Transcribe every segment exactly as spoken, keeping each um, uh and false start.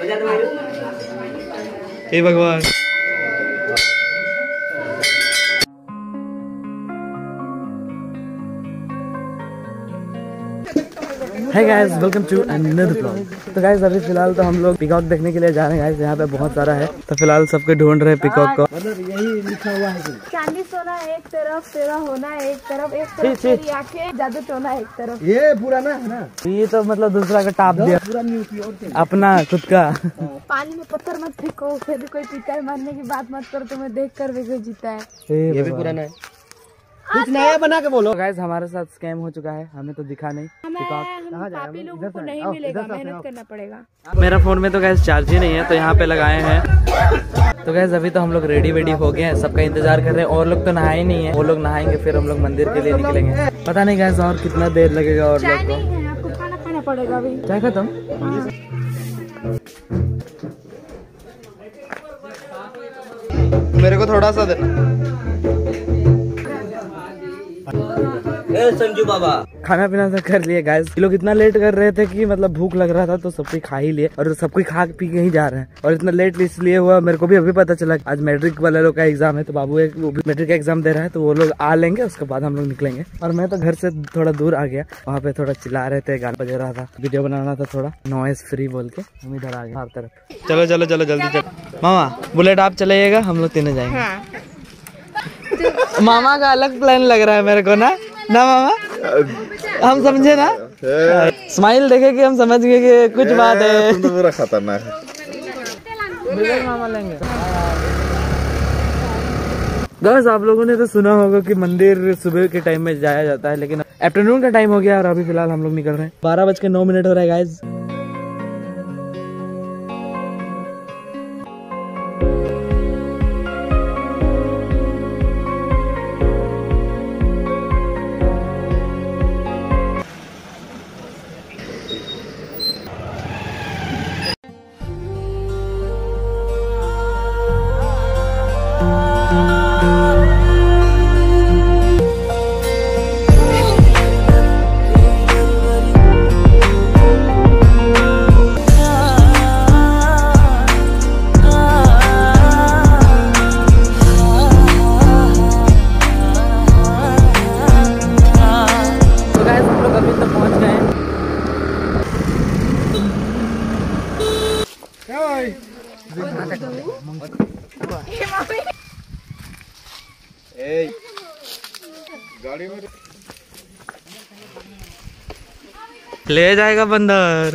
हे भगवान। Hey guys, welcome to another vlog। तो guys अभी फिलहाल तो हम लोग पिकॉक देखने के लिए जा रहे हैं गाइस। यहाँ पे बहुत सारा है तो फिलहाल सबके ढूंढ रहे हैं पिकॉक को। मतलब यही लिखा हुआ है चांदी सोना एक तरफ, तेरा होना एक तरफ, एक तरफ तेरी आंखें, जादू टोना एक तरफ। ये पुराना है ना, ये तो मतलब दूसरा का टाप दिया, पूरा न्यू प्योर अपना खुद का। पानी में पत्थर मत फेंको, फिर भी कोई पीता है, मरने की बात मत करो, तुम्हें देख कर भी कोई जीता है। ये भी पुराना है, कुछ नया बना के बोलो। गाइस हमारे साथ स्कैम हो चुका है, हमें तो दिखा नहीं। पापी लोगों को नहीं मिलेगा, मेहनत करना पड़ेगा। मेरा फोन में तो गाइस चार्ज ही नहीं है, तो यहाँ पे लगाए हैं। तो गाइस अभी तो हम लोग रेडी वेडी हो गए हैं, सबका इंतजार कर रहे हैं। और लोग तो नहाए नहीं है, वो लोग नहाएंगे फिर हम लोग मंदिर के लिए निकलेंगे। पता नहीं गाइस और कितना देर लगेगा। और लोग को आपको खाना खाना पड़ेगा अभी। चाय खत्म। मेरे को थोड़ा सा देना। संजू बाबा खाना पीना तो कर लिए गाइस। लोग इतना लेट कर रहे थे कि मतलब भूख लग रहा था तो सब कोई खा ही लिए, और सब कोई खा पी के ही जा रहे हैं। और इतना लेट इसलिए हुआ, मेरे को भी अभी पता चला आज मैट्रिक वाले लोग का एग्जाम है, तो बाबू एक मैट्रिक का एग्जाम दे रहा है, तो वो लोग आ लेंगे, उसके बाद हम लोग निकलेंगे। और मैं तो घर से थोड़ा दूर आ गया, वहाँ पे थोड़ा चिल्ला रहे थे, गाना बज रहा था, वीडियो बनाना था थोड़ा नॉइस फ्री बोल के, हम इधर आ गए हर तरफ। चलो चलो चलो जल्दी चलो। मामा बुलेट आप चलाइएगा, हम लोग तीनों जाएंगे। मामा का अलग प्लान लग रहा है मेरे को ना ना मामा, हम समझे ना, स्माइल देखे कि हम समझ गए कि कुछ बात है। तुम तो पूरा खतरनाक है। मामा लेंगे। गाइस आप लोगों ने तो सुना होगा कि मंदिर सुबह के टाइम में जाया जाता है, लेकिन आफ्टरनून का टाइम हो गया और अभी फिलहाल हम लोग निकल रहे हैं। बारह बज के नौ मिनट हो रहा है गाइस। गाड़ी में ले जाएगा बंदर।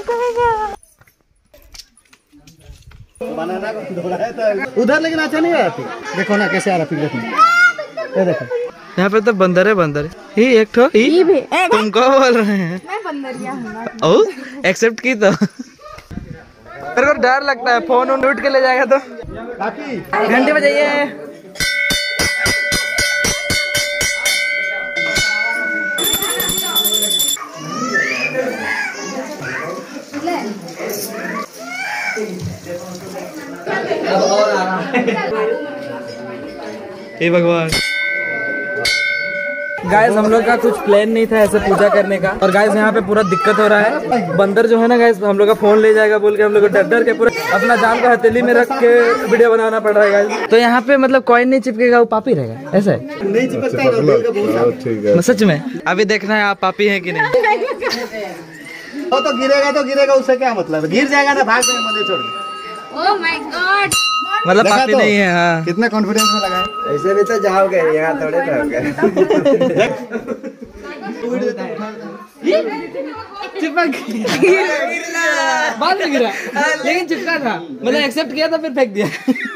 उधर लेकिन अच्छा नहीं आ रहा। देखो ना कैसे आ रहा, देखो देखो यहाँ पे तो बंदर है, बंदर ही एक ठो ही भी। तुम को बोल रहे हैं? मैं बंदरिया हूँ। ओ एक्सेप्ट की तो मेरे को डर लगता है, फोन उन लूट के ले जाएगा तो। घंटे बजाइए। हे भगवान। गाइस हम लोग का कुछ प्लान नहीं था ऐसे पूजा करने का, और गाइस यहाँ पे पूरा दिक्कत हो रहा है। बंदर जो है ना गाइस, हम लोग का फोन ले जाएगा बोल के हम लोग को डर डर के पूरा अपना जान को हथेली में रख के वीडियो बनाना पड़ रहा है गाइस। तो यहाँ पे मतलब कॉइन नहीं चिपकेगा, वो पापी रहेगा ऐसे नहीं चिपकता। सच में अभी देखना है आप पापी है कि नहीं। वो तो गिरेगा तो गिरेगा, उससे क्या मतलब, गिर जाएगा ना, भाग जाएगा मंदिर छोड़ के। ओह माय गॉड, मतलब पापी तो नहीं है। हाँ कितना कॉन्फिडेंस में लगा है। ऐसे भी तो जाओगे, यहाँ थोड़े जाओगे। चिपक बाद में गिरा, लेकिन चिपका था, मतलब एक्सेप्ट किया था फिर फेंक दिया।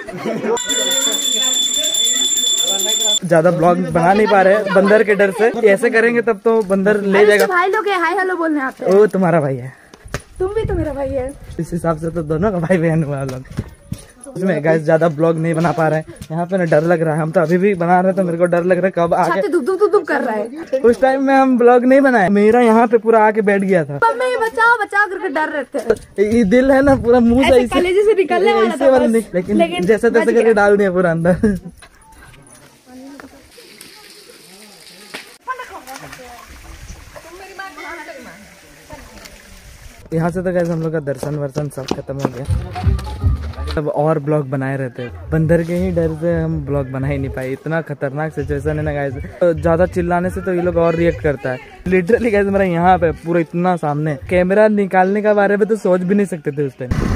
ज्यादा ब्लॉग बना नहीं पा रहे बंदर के डर से, ऐसे करेंगे तब तो बंदर ले जाएगा। भाई लोग हाय हेलो बोलने आते हैं। वो तुम्हारा भाई है, तुम भी तो मेरा भाई है, इस हिसाब से तो दोनों का भाई बहन हुआ लोग। उसमें गाइस ज्यादा ब्लॉग नहीं बना पा रहे हैं, यहाँ पे ना डर लग रहा है। हम तो अभी भी बना रहे हैं तो मेरे को डर लग रहा है कब आके दुब दुब दुब दुब कर रहा है। उस टाइम में हम ब्लॉग नहीं बनाए, मेरा यहाँ पे पूरा आके बैठ गया था। बचाओ बचाओ करके डर रहे थे। ये दिल है ना पूरा मुंह से कलेजे से निकलने वाला था वाला नहीं, लेकिन, लेकिन जैसे तैसे करके डाल दिया पूरा अंदर। यहाँ से तो गाइस हम लोग का दर्शन वर्शन सब खत्म हो गया। अब और ब्लॉग बनाए रहते, बंदर के ही डर से हम ब्लॉग बना ही नहीं पाए। इतना खतरनाक सिचुएशन है ना गाइस, तो ज्यादा चिल्लाने से तो ये लोग और रिएक्ट करता है। लिटरली गाइस मेरा यहाँ पे पूरा इतना सामने, कैमरा निकालने का बारे में तो सोच भी नहीं सकते थे उस टाइम।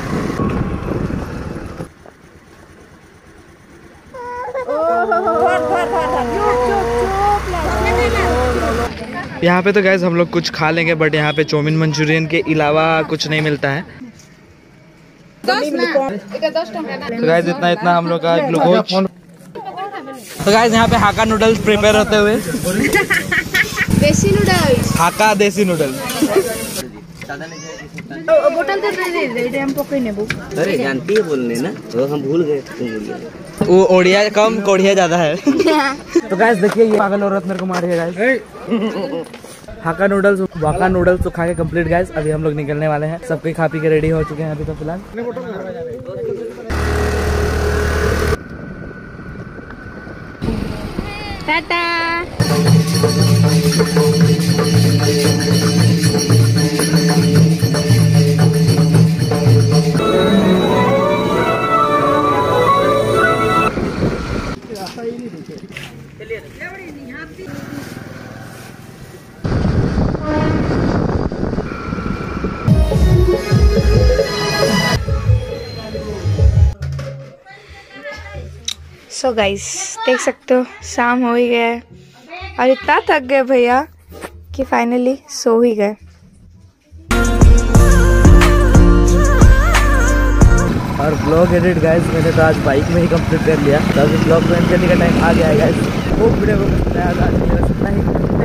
यहाँ पे तो गाइस हम लोग कुछ खा लेंगे, बट यहाँ पे चाउमीन मंचूरियन के अलावा कुछ नहीं मिलता है। तो गाइस इतना इतना हम लोग का ग्लूकोज। तो गाइस यहाँ पे हाका नूडल्स प्रिपेयर होते हुए देसी नूडल्स, हाका देसी नूडल्स। बोतल तो दे दे दे हम पकड़ नेबो। अरे जानती है बोलने ना, तो हम भूल गए, तुम भूल गए। वो ओडिया कम कोढ़िया ज्यादा है। तो गाइस देखिए ये पागल औरत मेरे को मार रही है गाइस। हाका नूडल्स वाका नूडल्स तो खा के कंप्लीट गाइस। अभी हम लोग निकलने वाले हैं, सबके खा पी के रेडी हो चुके हैं अभी तो फिलहाल। टाटा। सो so गाइस देख सकते हो शाम हो ही गया है और इतना थक गए भैया कि फाइनली सो ही गए। और ब्लॉग एडिट गाइस मैंने तो आज बाइक में ही कंप्लीट कर लिया। तो अभी ब्लॉग एंड करने का टाइम आ गया है गाइस। वो वीडियो को पसंद आया तो आज के लिए बस इतना ही।